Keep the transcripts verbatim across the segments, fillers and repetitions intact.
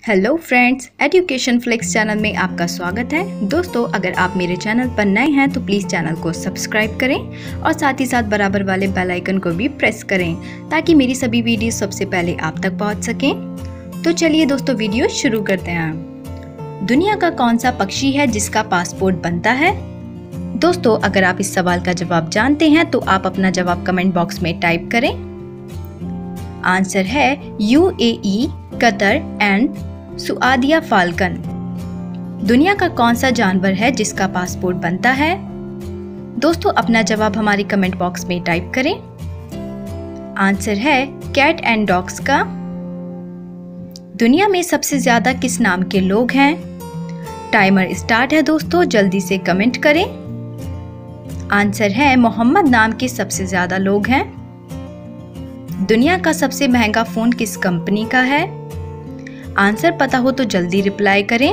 Hello friends, education flix channel में आपका स्वागत है। दोस्तों, अगर आप मेरे चैनल पर नए हैं तो प्लीज़ चैनल को सब्सक्राइब करें और साथ ही साथ बराबर वाले बेल आइकन को भी प्रेस करें ताकि मेरी सभी वीडियो सबसे पहले आप तक पहुंच सकें। तो चलिए दोस्तों, वीडियो शुरू करते हैं। दुनिया का कौन सा पक्षी है जिसका पासपोर्ट बनता है? दोस्तों, अगर आप इस सवाल का जवाब जानते हैं तो आप अपना जवाब कमेंट बॉक्स में टाइप करें। आंसर है यूएई, कतर एंड सुआदिया फाल्कन। दुनिया का कौन सा जानवर है जिसका पासपोर्ट बनता है? दोस्तों, अपना जवाब हमारे कमेंट बॉक्स में टाइप करें। आंसर है कैट एंड डॉग्स का। दुनिया में सबसे ज्यादा किस नाम के लोग हैं? टाइमर स्टार्ट है दोस्तों, जल्दी से कमेंट करें। आंसर है मोहम्मद नाम के सबसे ज्यादा लोग हैं। दुनिया का सबसे महंगा फोन किस कंपनी का है? आंसर पता हो तो जल्दी रिप्लाई करें।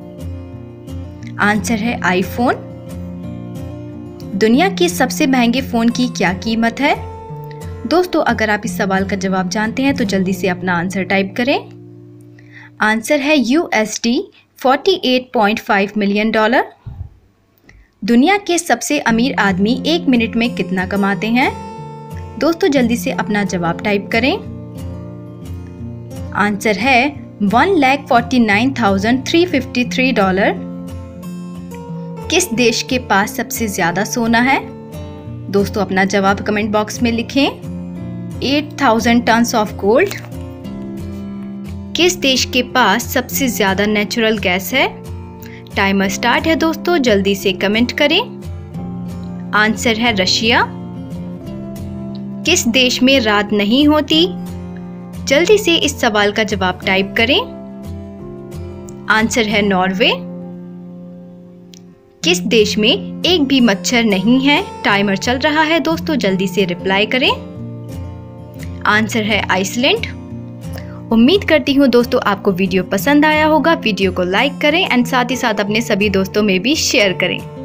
आंसर है आईफोन। दुनिया के सबसे महंगे फोन की क्या कीमत है? दोस्तों, अगर आप इस सवाल का जवाब जानते हैं तो जल्दी से अपना आंसर टाइप करें। आंसर है यूएसडी अड़तालीस पॉइंट पाँच मिलियन डॉलर। दुनिया के सबसे अमीर आदमी एक मिनट में कितना कमाते हैं? दोस्तों, जल्दी से अपना जवाब टाइप करें। आंसर है one lakh forty nine thousand three fifty three dollar. किस देश के पास सबसे ज्यादा सोना है? दोस्तों, अपना जवाब कमेंट बॉक्स में लिखें। Eight thousand tons of gold. किस देश के पास सबसे ज्यादा नेचुरल गैस है? टाइमर स्टार्ट है दोस्तों, जल्दी से कमेंट करें। आंसर है रशिया। किस देश में रात नहीं होती? जल्दी से इस सवाल का जवाब टाइप करें। आंसर है नॉर्वे। किस देश में एक भी मच्छर नहीं है? टाइमर चल रहा है दोस्तों, जल्दी से रिप्लाई करें। आंसर है आइसलैंड। उम्मीद करती हूँ दोस्तों आपको वीडियो पसंद आया होगा। वीडियो को लाइक करें एंड साथ ही साथ अपने सभी दोस्तों में भी शेयर करें।